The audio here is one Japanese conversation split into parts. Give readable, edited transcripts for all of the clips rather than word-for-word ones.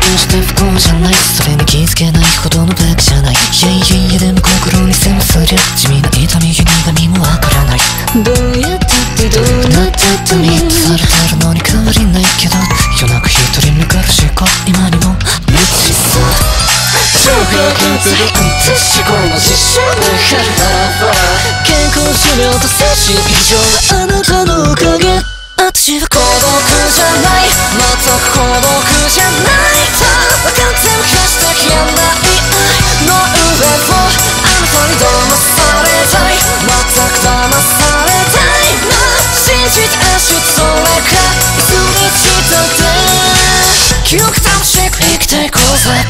して不幸じゃない、それに気づけないほどのブラックじゃない。いやいやいやでも心に迫すりゃ地味な痛み苦みもわからない。どうやったってどうなったってミットされてるのに変わりないけど、夜中一人目から思考今にも無知さ超平均的アンテ思考の実証でやるならば、健康寿命と精神異常はあなたのおかげ。私は孤独じゃない、全く孤独じゃないと分かっても決して消えない愛の上をあなたに騙されたい、全く騙されたいな、信じて明日それかいつに一度で記憶楽しく生きていこうぜ。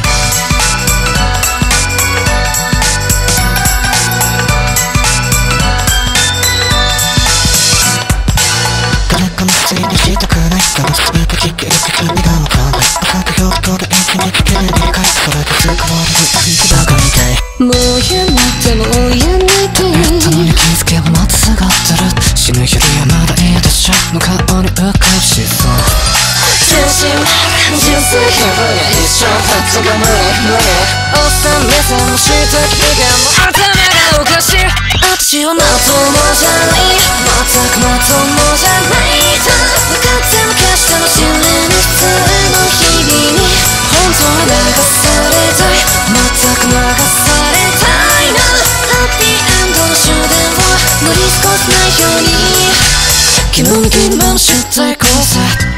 したくないだろ、全て聞けるって君がわかんない。朝と夜とで一気に聞ける理解、それですぐ終わるバカみたい。もう嫌なってもう嫌ないと言ったのに気づけばまた下がってる。死ぬよりはまだいいでしょの顔に浮かぶしそう中心人生気分や一生発が無理無理、おっさん目線もした機嫌も頭がおかしい。私はまともじゃない、全くまともじゃないと分かっても決しても知れぬ普通の日々に本当は流されたい、全く流されたいな。ハッピーエンドの終電を乗り過ごさないように気の抜きまましていこうぜ。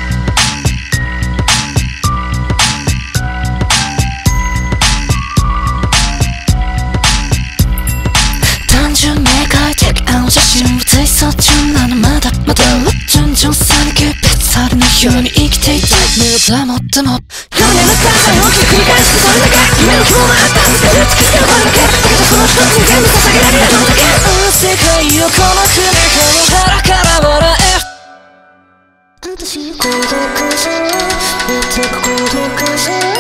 写真を追走中なのまだまだ順調さに決別されないように生きていたい。目を黙っても4年の大を繰り返してそれだけ夢の希望もあったんですけど突きつけるこれだけだけどその一つに全部捧げられるのだけ。世界をこの国からから笑え。私孤独じゃない、全く孤独じゃない。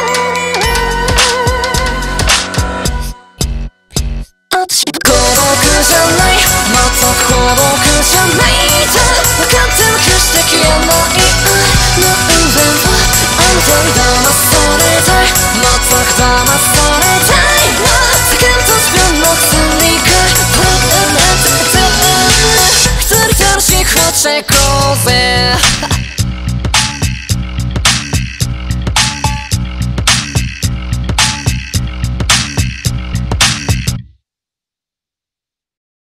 私孤独じゃない、全く孤独じゃないと分かっても決して消えない愛の上をあなたに騙されたい、全く騙されたいな。セカンドスピンのくせにかパラメート普通に楽しく落ちていこうぜ。